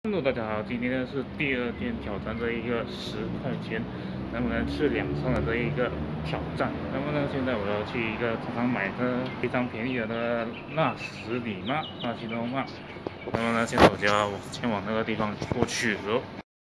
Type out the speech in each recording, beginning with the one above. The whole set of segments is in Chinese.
Hello，大家好，今天呢是第二天挑战这一个10块钱能不能吃2餐的这一个挑战。那么呢，现在我要去一个商场买个非常便宜的那个纳什里嘛，纳西诺嘛。那么呢，现在我就要前往那个地方过去了。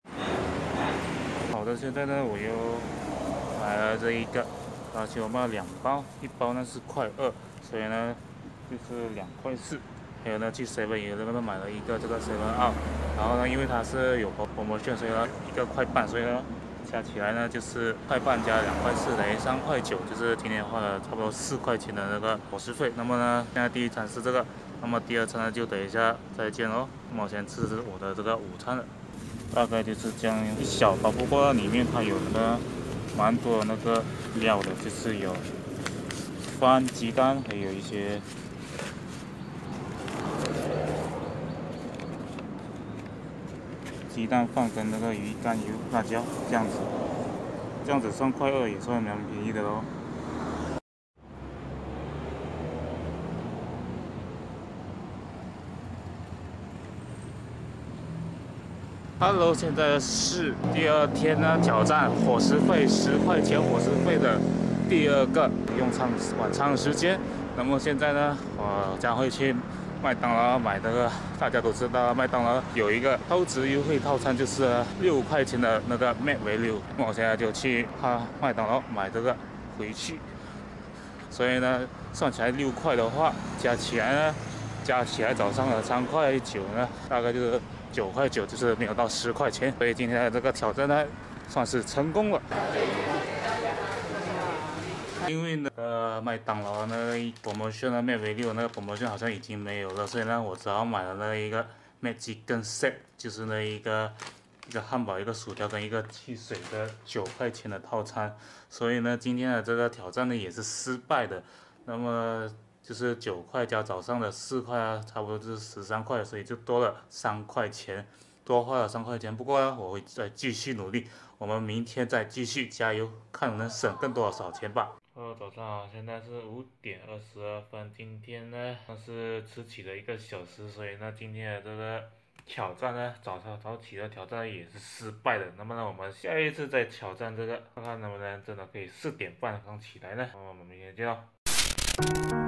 好的，现在呢我又买了这一个纳西诺嘛2包，一包呢是1.2块，所以呢就是2.4块。还有呢，去 7-Eleven 买了一个这个7-Up，然后呢，因为它是有promotion，所以呢1.5块，所以呢加起来呢就是1.5加2.4等于3.9，就是今天花了差不多4块钱的那个伙食费。那么呢，现在第一餐是这个，那么第二餐呢就等一下再见哦。那么我先吃我的这个午餐了，大概就是这样一小包，不过里面它有那个蛮多那个料的，就是有饭、鸡蛋，还有一些。鸡蛋饭跟那个鱼肝油、辣椒这样子算1.2，也算蛮便宜的喽。Hello，现在是第二天呢，挑战伙食费10块钱伙食费的第二个晚餐的时间。那么现在呢，我将会去麦当劳买这个，大家都知道麦当劳有一个超值优惠套餐，就是6块钱的那个 Mac Value。那我现在就去麦当劳买这个回去。所以呢，算起来6块的话，加起来早上的3.9块呢，大概就是9.9块，就是没有到10块钱。所以今天的这个挑战呢，算是成功了。因为那个麦当劳那个 promotion 的 Mac V6那个 promotion 好像已经没有了，所以呢，我只好买了那一个 Mac Chicken Set， 就是那一个汉堡、一个薯条跟一个汽水的9块钱的套餐。所以呢，今天的这个挑战呢也是失败的。那么就是9块加早上的4块啊，差不多就是13块，所以就多了3块钱，多花了3块钱。不过呢，我会再继续努力，我们明天再继续加油，看能省更多少钱吧。早上好，现在是5:22。今天呢，算是迟起了1个小时，所以呢，今天的这个挑战呢，早起的挑战也是失败的。那么呢，我们下一次再挑战这个，看看能不能真的可以4点半刚起来呢。那么我们明天见喽。